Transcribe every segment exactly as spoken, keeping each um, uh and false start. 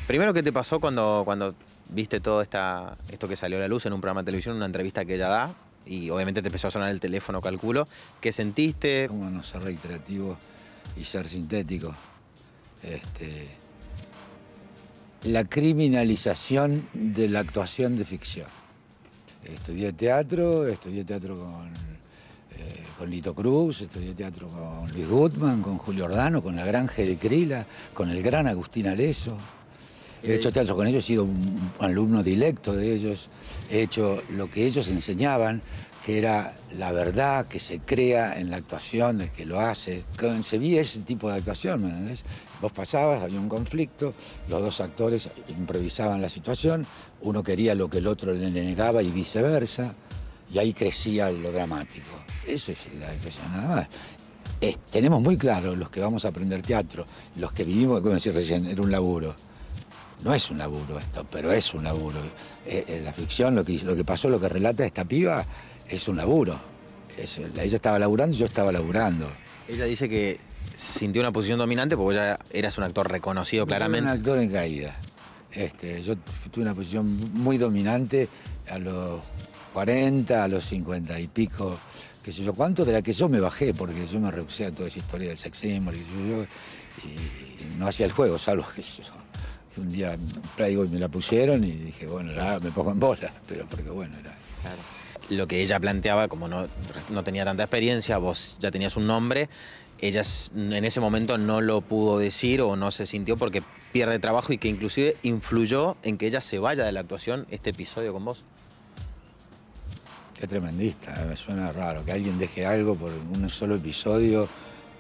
Primero, ¿qué te pasó cuando, cuando viste todo esta, esto que salió a la luz en un programa de televisión, una entrevista que ella da? Y obviamente te empezó a sonar el teléfono, calculo. ¿Qué sentiste? ¿Cómo no ser reiterativo y ser sintético? Este, la criminalización de la actuación de ficción. Estudié teatro, estudié teatro con, eh, con Lito Cruz, estudié teatro con Luis Gutman, con Julio Ordano, con la gran Gede Krila, con el gran Agustín Aleso. He hecho teatro con ellos, he sido un alumno directo de ellos, he hecho lo que ellos enseñaban, que era la verdad que se crea en la actuación, el que lo hace. Concebí ese tipo de actuación, ¿me entendés? Vos pasabas, había un conflicto, los dos actores improvisaban la situación, uno quería lo que el otro le negaba y viceversa, y ahí crecía lo dramático. Eso es la actuación, nada más. Es, tenemos muy claro, los que vamos a aprender teatro, los que vivimos, como decía recién, era un laburo. No es un laburo esto, pero es un laburo. Eh, en la ficción, lo que, lo que pasó, lo que relata esta piba, es un laburo. Es, ella estaba laburando y yo estaba laburando. Ella dice que sintió una posición dominante porque ya eras un actor reconocido Yo claramente. era un actor en caída. Este, yo tuve una posición muy dominante a los cuarenta, a los cincuenta y pico, qué sé yo cuánto, de la que yo me bajé, porque yo me rehusé a toda esa historia del sex symbol, y, yo, y no hacía el juego, salvo que yo, un día Playboy me la pusieron y dije, bueno, la, me pongo en bola, pero porque bueno, era... Claro. Lo que ella planteaba, como no, no tenía tanta experiencia, vos ya tenías un nombre, ella en ese momento no lo pudo decir o no se sintió porque pierde trabajo y que inclusive influyó en que ella se vaya de la actuación este episodio con vos. Qué tremendista, me suena raro que alguien deje algo por un solo episodio,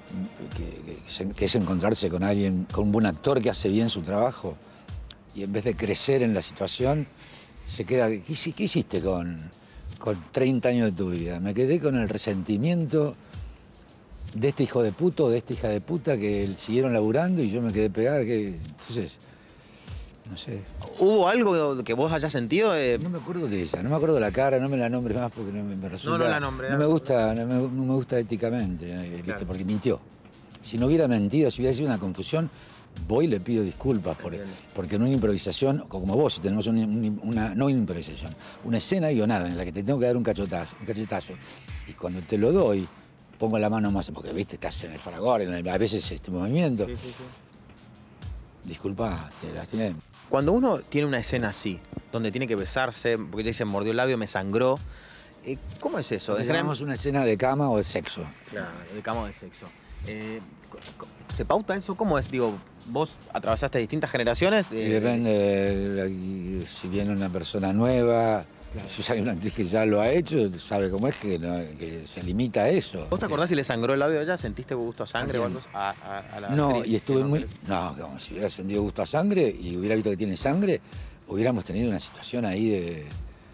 que, que, que es encontrarse con alguien, con un buen actor que hace bien su trabajo y en vez de crecer en la situación, se queda... ¿Qué, qué hiciste con, con treinta años de tu vida? Me quedé con el resentimiento de este hijo de puto o de esta hija de puta que siguieron laburando y yo me quedé pegada. Que, entonces, no sé. ¿Hubo algo que vos hayas sentido? De... No me acuerdo de ella, no me acuerdo de la cara, no me la nombres más porque no me, me resulta... No, no la nombré. No me gusta, no me, no me gusta éticamente, ¿viste? Claro. Porque mintió. Si no hubiera mentido, si hubiera sido una confusión, voy y le pido disculpas, por, porque en una improvisación, como vos, si tenemos una, una, no una improvisación, una escena guionada en la que te tengo que dar un cachetazo, un cachetazo, y cuando te lo doy, pongo la mano más, porque viste, estás en el fragor, en el, a veces este movimiento. Sí, sí, sí. Disculpa, te lastimé. Cuando uno tiene una escena así, donde tiene que besarse, porque ella dice, mordió el labio, me sangró, eh, ¿cómo es eso? ¿Tenemos una escena de cama o de sexo? Claro, de cama o de sexo. Eh, ¿Se pauta eso? ¿Cómo es? Digo, vos atravesaste distintas generaciones. Eh, y depende de la, y si viene una persona nueva, claro. Si hay una actriz que ya lo ha hecho, sabe cómo es que, no, que se limita a eso. ¿Vos te acordás si le sangró el labio a ella? ¿Sentiste gusto a sangre o algo? A, a, a la no, actriz, y estuve no, muy... No, como si hubiera sentido gusto a sangre y hubiera visto que tiene sangre, hubiéramos tenido una situación ahí de... de,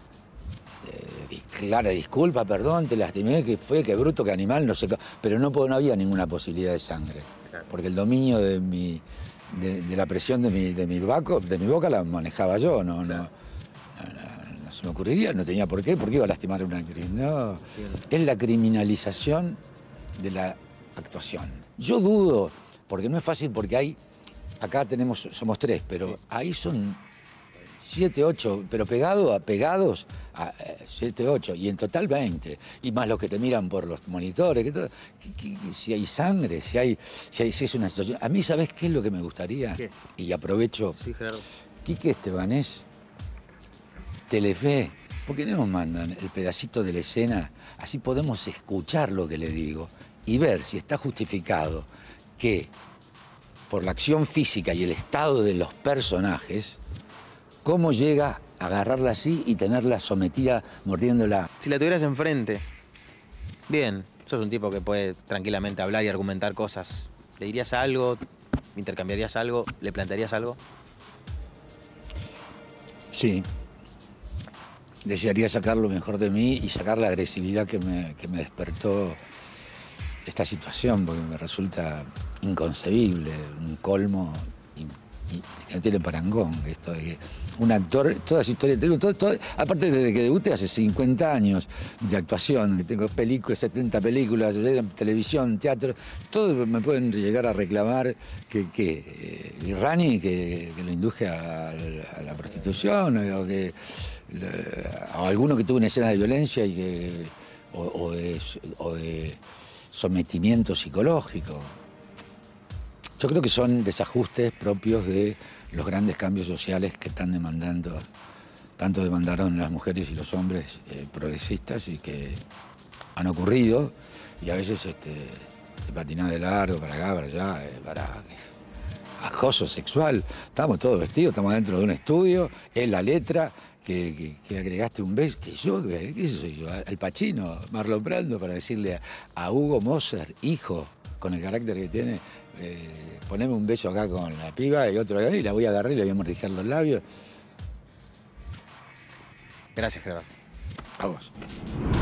de clara disculpa, perdón, te lastimé, que fue, que bruto, que animal, no sé qué. Pero no, no había ninguna posibilidad de sangre. Claro. Porque el dominio de mi... De, de la presión de mi, de, mi vaco, de mi boca la manejaba yo, no, no, no, no, no se me ocurriría, no tenía por qué, ¿por qué iba a lastimar a una actriz? No, es la criminalización de la actuación. Yo dudo, porque no es fácil, porque hay, acá tenemos, somos tres, pero ahí son siete, ocho, pero pegado a, pegados a siete, ocho, y en total veinte, y más los que te miran por los monitores, que todo, que, que, si hay sangre, si hay, si hay, si es una situación. A mí, ¿sabés qué es lo que me gustaría? ¿Qué? Y aprovecho. Sí, claro. Quique Estebanés, Telefe, ¿por qué no nos mandan el pedacito de la escena? Así podemos escuchar lo que le digo y ver si está justificado que por la acción física y el estado de los personajes, cómo llega a agarrarla así y tenerla sometida, mordiéndola. Si la tuvieras enfrente, bien, sos un tipo que puede tranquilamente hablar y argumentar cosas. ¿Le dirías algo? ¿Intercambiarías algo? ¿Le plantearías algo? Sí. Desearía sacar lo mejor de mí y sacar la agresividad que me, que me despertó esta situación, porque me resulta inconcebible, un colmo y, y, no tiene parangón esto de que un actor, toda su historia, tengo todo, todo, aparte desde que debuté hace cincuenta años de actuación, que tengo películas, setenta películas, televisión, teatro, todos me pueden llegar a reclamar que, que eh, Rani que, que lo induje a, a la prostitución, o que o alguno que tuvo una escena de violencia y que o, o, de, o de sometimiento psicológico. Yo creo que son desajustes propios de los grandes cambios sociales que están demandando, tanto demandaron las mujeres y los hombres eh, progresistas y que han ocurrido, y a veces este, de patinar de largo, para acá, para allá, eh, para acoso sexual. Estamos todos vestidos, estamos dentro de un estudio, es la letra, que, que, que agregaste un beso, que yo, ¿qué soy yo? Al Pacino, Marlon Brando, para decirle a, a Hugo Moser, hijo, con el carácter que tiene, eh, poneme un beso acá con la piba y otro acá, y la voy a agarrar y le voy a mordiscar los labios. Gracias, Gerardo. A vos.